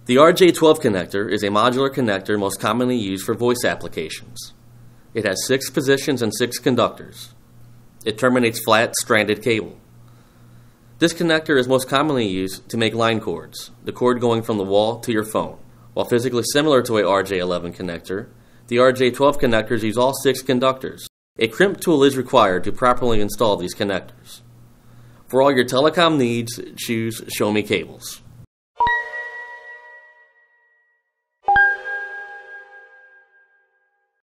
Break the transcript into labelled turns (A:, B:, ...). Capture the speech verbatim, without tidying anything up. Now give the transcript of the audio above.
A: The R J twelve connector is a modular connector most commonly used for voice applications. It has six positions and six conductors. It terminates flat, stranded cable. This connector is most commonly used to make line cords, the cord going from the wall to your phone. While physically similar to a R J eleven connector, the R J twelve connectors use all six conductors. A crimp tool is required to properly install these connectors. For all your telecom needs, choose ShowMeCables.